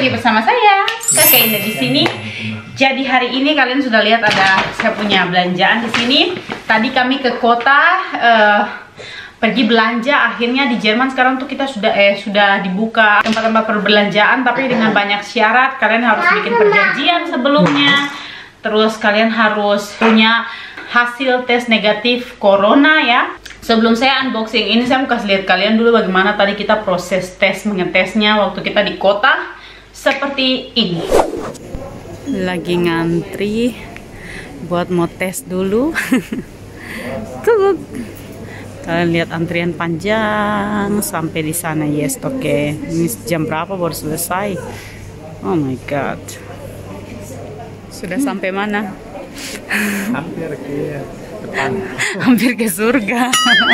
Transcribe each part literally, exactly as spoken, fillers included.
lagi bersama saya, Kakak Indah di sini. Jadi hari ini kalian sudah lihat ada saya punya belanjaan di sini. Tadi kami ke kota uh, pergi belanja. Akhirnya di Jerman sekarang tuh kita sudah eh sudah dibuka tempat-tempat perbelanjaan, tapi dengan banyak syarat. Kalian harus bikin perjanjian sebelumnya. Terus kalian harus punya hasil tes negatif corona ya. Sebelum saya unboxing ini, saya mau kasih lihat kalian dulu bagaimana tadi kita proses tes mengetesnya waktu kita di kota. Seperti ini. Lagi ngantri buat mau tes dulu. Tuh, kalian lihat antrian panjang sampai di sana. Yes, oke. Okay. Ini jam berapa baru selesai? Oh my god. Sudah sampai mana? Hampir ke depan. Hampir ke surga.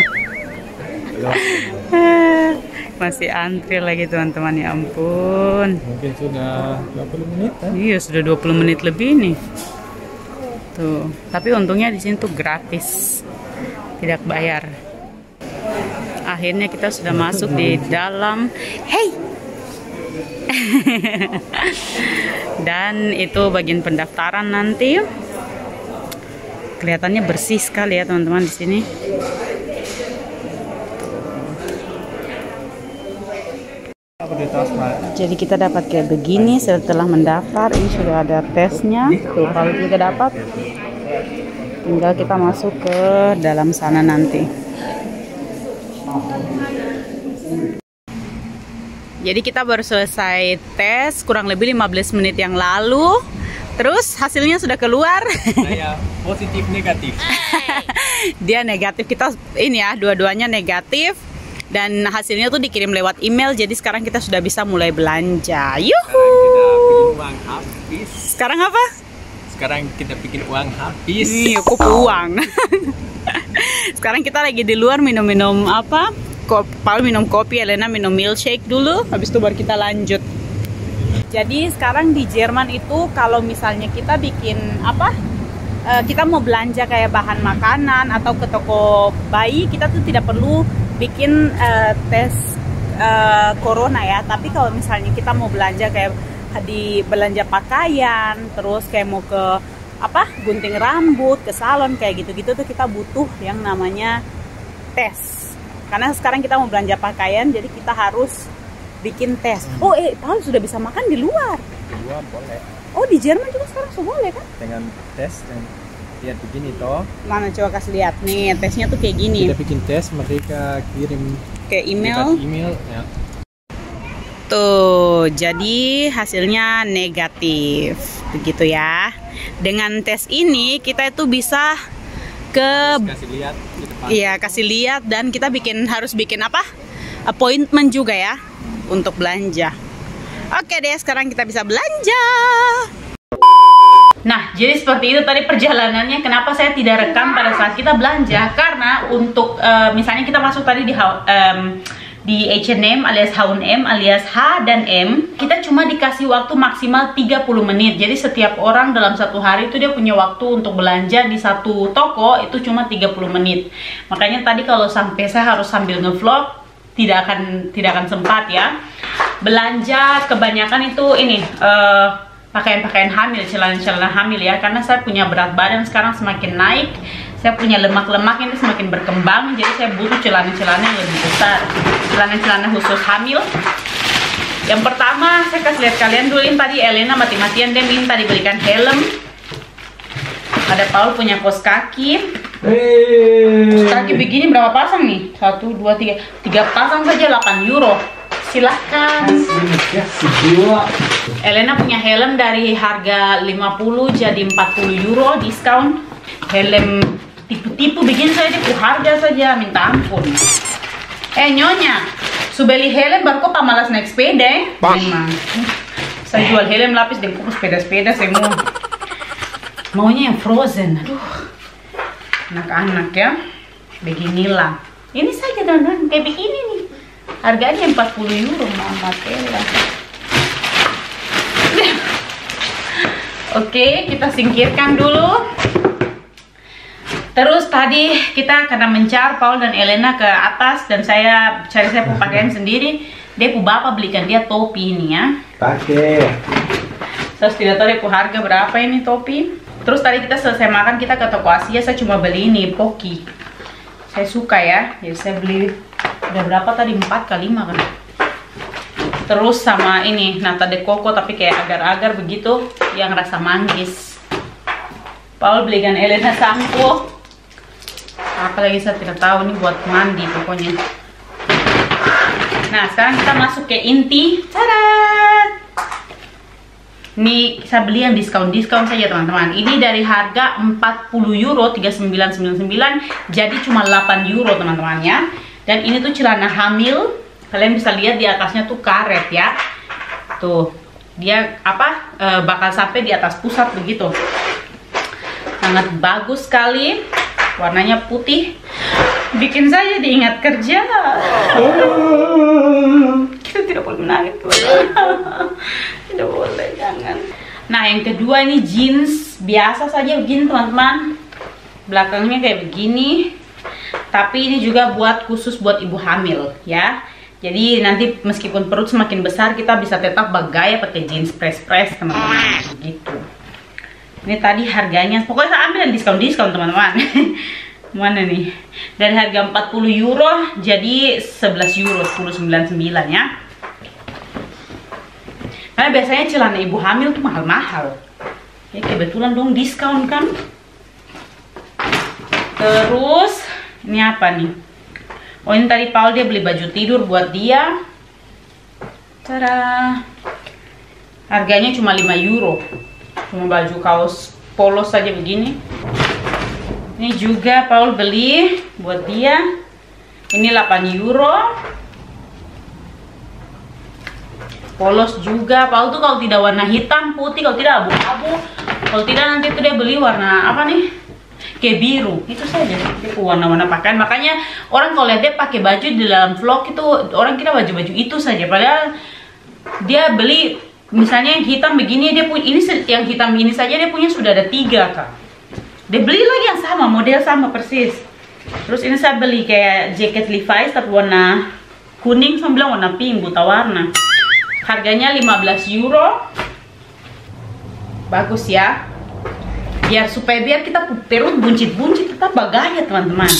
Masih antri lagi teman-teman, ya ampun. Mungkin sudah dua puluh menit kan? Iya, sudah dua puluh menit lebih nih. Tuh, tapi untungnya di sini tuh gratis. Tidak bayar. Akhirnya kita sudah masuk di dalam. Hey. Dan itu bagian pendaftaran nanti. Kelihatannya bersih sekali ya teman-teman di sini. Jadi kita dapat kayak begini setelah mendaftar. Ini sudah ada tesnya. Tuh, kalau kita dapat, tinggal kita masuk ke dalam sana nanti. Jadi kita baru selesai tes kurang lebih lima belas menit yang lalu. Terus hasilnya sudah keluar. Saya positif negatif. Dia negatif, kita ini ya dua-duanya negatif. Dan hasilnya tuh dikirim lewat email. Jadi sekarang kita sudah bisa mulai belanja. Yuhu. Sekarang kita bikin uang habis. Sekarang apa? Sekarang kita bikin uang habis. Iya, kok uang. Sekarang kita lagi di luar minum-minum apa? Paul minum kopi, Elena minum milkshake dulu. Habis itu baru kita lanjut. Jadi sekarang di Jerman itu kalau misalnya kita bikin apa? Uh, kita mau belanja kayak bahan makanan atau ke toko bayi, kita tuh tidak perlu bikin uh, tes uh, corona ya. Tapi kalau misalnya kita mau belanja kayak di belanja pakaian, terus kayak mau ke apa gunting rambut, ke salon kayak gitu-gitu tuh kita butuh yang namanya tes. Karena sekarang kita mau belanja pakaian, jadi kita harus bikin tes. Oh, eh, Paul sudah bisa makan di luar. Di luar boleh. Oh, di Jerman juga sekarang sudah boleh kan? Dengan tes dan lihat begini toh. Mana coba kasih lihat nih, tesnya tuh kayak gini. Kita bikin tes, mereka kirim ke email. email ya. Tuh, jadi hasilnya negatif. Begitu ya. Dengan tes ini kita itu bisa ke kasih lihat di depan. Iya, kasih lihat dan kita bikin harus bikin apa? Appointment juga ya untuk belanja. Oke deh, sekarang kita bisa belanja. Nah, jadi seperti itu tadi perjalanannya. Kenapa saya tidak rekam pada saat kita belanja? Karena untuk uh, misalnya kita masuk tadi di um, di H and M alias H and M alias H dan M, kita cuma dikasih waktu maksimal tiga puluh menit. Jadi setiap orang dalam satu hari itu dia punya waktu untuk belanja di satu toko itu cuma tiga puluh menit. Makanya tadi kalau sampai saya harus sambil ngevlog, tidak akan tidak akan sempat ya. Belanja kebanyakan itu ini uh, pakaian-pakaian hamil, celana-celana hamil ya, karena saya punya berat badan sekarang semakin naik. Saya punya lemak-lemak ini semakin berkembang, jadi saya butuh celana-celana yang lebih besar, celana-celana khusus hamil. Yang pertama saya kasih lihat kalian dulu, ini tadi Elena mati-matian dia minta dibelikan helm. Ada Paul punya kaos kaki. Kaos kaki begini berapa pasang nih? Satu, dua, tiga, tiga pasang saja delapan euro. Silahkan. Elena punya helm dari harga lima puluh jadi empat puluh euro diskon. Helm tipu-tipu begini saja tipu harga saja, minta ampun. Eh nyonya, su beli helm baru kok pamalas naik sepeda eh? Memang. Saya jual helm lapis dan kuku sepeda-sepeda semua. Maunya yang frozen. Aduh. Anak-anak ya. Beginilah. Ini saja teman-teman kayak begini nih. Harganya empat puluh euro, Mama Tela. Oke, kita singkirkan dulu. Terus tadi kita karena mencar Paul dan Elena ke atas dan saya cari saya pakaian sendiri. Dia pu bapak belikan dia topi ini ya. Pakai. Saya tidak tahu deh harga berapa ini topi. Terus tadi kita selesai makan, kita ke toko Asia. Saya cuma beli ini Pocky. Saya suka ya, jadi saya beli. Udah berapa tadi? empat kali lima kan. Terus sama ini nata de coco tapi kayak agar-agar begitu yang rasa manggis. Paul belikan Elena sampo. Apalagi saya tidak tahu, ini buat mandi pokoknya. Nah, sekarang kita masuk ke inti. Tada! Ini saya beli yang diskon-diskon saja teman-teman. Ini dari harga empat puluh euro, tiga puluh sembilan sembilan puluh sembilan, jadi cuma delapan euro teman-teman ya. Dan ini tuh celana hamil. Kalian bisa lihat di atasnya tuh karet ya. Tuh, dia apa e, bakal sampai di atas pusat begitu. Sangat bagus sekali. Warnanya putih. Bikin saya diingat kerja. Kita tidak boleh menangis. Tidak boleh, jangan. Nah, yang kedua ini jeans biasa saja begini teman-teman. Belakangnya kayak begini. Tapi ini juga buat khusus buat ibu hamil ya. Jadi nanti meskipun perut semakin besar, kita bisa tetap bergaya pakai jeans press-press teman-teman. Gitu. Ini tadi harganya, pokoknya saya ambil yang diskon-diskon teman-teman. Mana nih? Dari harga empat puluh euro jadi sebelas euro, sepuluh sembilan puluh sembilan ya. Karena biasanya celana ibu hamil tuh mahal-mahal. Ya kebetulan dong diskon kan. Terus ini apa nih? Oh, ini tadi Paul dia beli baju tidur buat dia. Tada. Harganya cuma lima euro. Cuma baju kaos polos saja begini. Ini juga Paul beli buat dia. Ini delapan euro. Polos juga. Paul tuh kalau tidak warna hitam, putih, kalau tidak abu-abu. Kalau tidak nanti tuh dia beli warna apa nih? Kayak biru. Itu saja. Dia warna-warna pakaian. Makanya orang kalau lihat dia pakai baju di dalam vlog itu, orang kira baju-baju itu saja. Padahal dia beli misalnya yang hitam begini, dia punya ini yang hitam ini saja dia punya sudah ada tiga kak. Dia beli lagi yang sama, model sama persis. Terus ini saya beli kayak jaket Levi's tapi warna kuning, saya bilang warna pink, buta warna. Harganya lima belas euro. Bagus ya. Biar supaya biar kita perut buncit-buncit tetap bergaya teman-teman.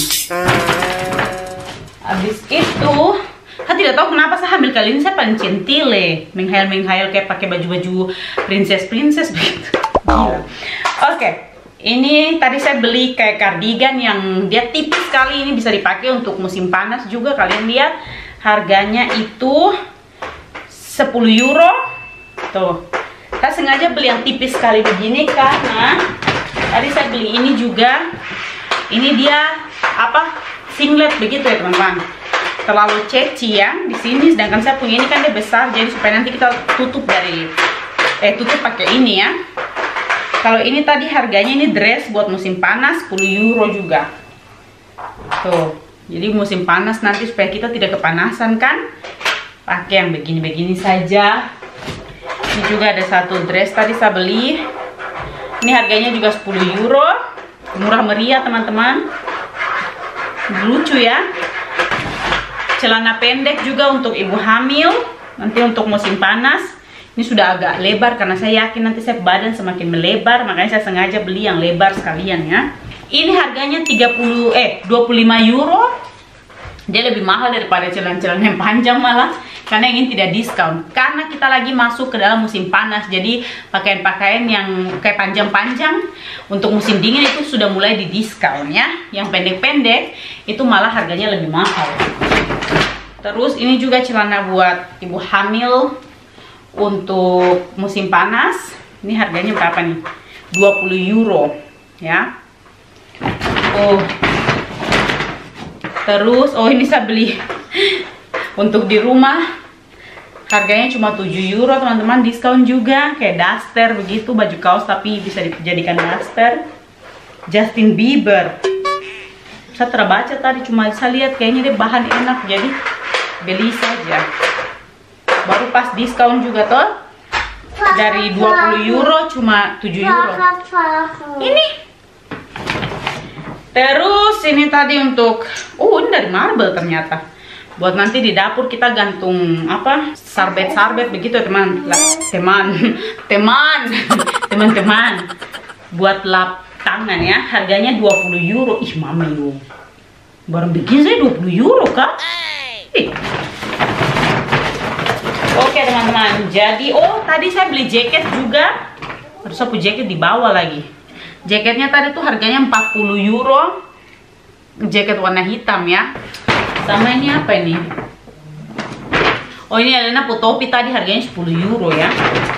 Habis itu, saya tidak tahu kenapa saya hamil kali ini saya paling centile, menghayal-menghayal kayak pakai baju-baju princess-princess begitu. Gila. Oke. Okay. Ini tadi saya beli kayak kardigan yang dia tipis sekali, ini bisa dipakai untuk musim panas juga. Kalian lihat harganya itu sepuluh euro. Tuh. Saya sengaja beli yang tipis sekali begini karena tadi saya beli ini juga. Ini dia apa? Singlet begitu ya, teman-teman. Terlalu ceci ya di sini, sedangkan saya punya ini kan dia besar, jadi supaya nanti kita tutup dari eh tutup pakai ini ya. Kalau ini tadi harganya ini dress buat musim panas sepuluh euro juga. Tuh. Jadi musim panas nanti supaya kita tidak kepanasan kan, pakai yang begini-begini saja. Ini juga ada satu dress tadi saya beli. Ini harganya juga sepuluh euro. Murah meriah teman-teman. Lucu ya. Celana pendek juga untuk ibu hamil. Nanti untuk musim panas. Ini sudah agak lebar karena saya yakin nanti saya badan semakin melebar, makanya saya sengaja beli yang lebar sekalian ya. Ini harganya tiga puluh eh dua puluh lima euro. Dia lebih mahal daripada celana-celana yang panjang malah, karena ini tidak diskon. Karena kita lagi masuk ke dalam musim panas, jadi pakaian-pakaian yang kayak panjang-panjang untuk musim dingin itu sudah mulai didiskon ya. Yang pendek-pendek itu malah harganya lebih mahal. Terus ini juga celana buat ibu hamil untuk musim panas. Ini harganya berapa nih? dua puluh euro ya. Oh. Terus oh ini saya beli untuk di rumah. Harganya cuma tujuh euro teman-teman, diskon juga. Kayak duster begitu, baju kaos tapi bisa dijadikan duster. Justin Bieber. Saya terbaca tadi, cuma saya lihat kayaknya dia bahan enak, jadi beli saja. Baru pas diskon juga toh, dari dua puluh euro cuma tujuh euro. Ini terus ini tadi untuk oh ini dari Marble ternyata, buat nanti di dapur kita gantung apa sarbet-sarbet begitu ya teman lah, teman teman teman-teman buat lap tangan ya. Harganya dua puluh euro. Ih mama lu, barang bikin saya dua puluh euro kak. Ih. Oke teman-teman, jadi oh tadi saya beli jaket juga. Harus aku jaket di bawah lagi. Jaketnya tadi tuh harganya empat puluh euro. Jaket warna hitam ya. Sama ini apa ini? Oh ini Elena Potopi tadi harganya sepuluh euro ya.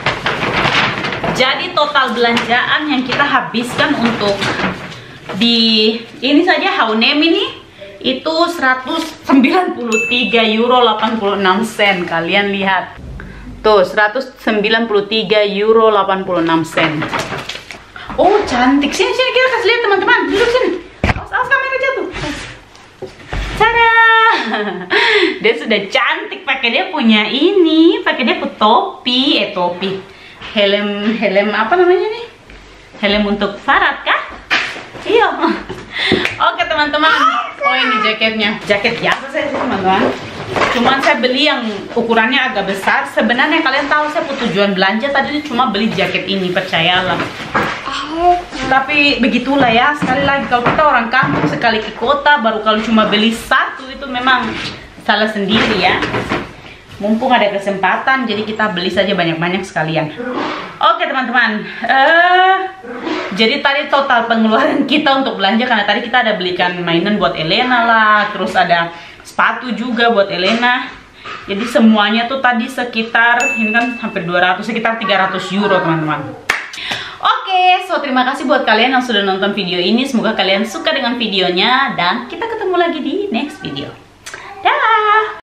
Jadi total belanjaan yang kita habiskan untuk di ini saja H and M ini itu seratus sembilan puluh tiga euro delapan puluh enam sen. Kalian lihat tuh, seratus sembilan puluh tiga euro delapan puluh enam sen. Oh cantik, sini sini kita kasih lihat teman-teman, duduk sini. Awas, awas kamera jatuh. Tada, dia sudah cantik pakai dia punya ini, pakai dia punya topi, eh topi, helm, helm apa namanya nih? Helm untuk Farad kah? Iya. Oke teman-teman, oh ini jaketnya, jaket biasa saya sih teman-teman. Cuman saya beli yang ukurannya agak besar. Sebenarnya kalian tahu saya tujuan belanja tadi cuma beli jaket ini, percayalah. Tapi begitulah ya, sekali lagi kalau kita orang kampung sekali ke kota baru kalau cuma beli satu itu memang salah sendiri ya. Mumpung ada kesempatan jadi kita beli saja banyak-banyak sekalian. Oke teman-teman, uh, jadi tadi total pengeluaran kita untuk belanja karena tadi kita ada belikan mainan buat Elena lah, terus ada sepatu juga buat Elena. Jadi semuanya tuh tadi sekitar ini kan hampir dua ratus, sekitar tiga ratus euro teman-teman. Oke, so terima kasih buat kalian yang sudah nonton video ini. Semoga kalian suka dengan videonya dan kita ketemu lagi di next video.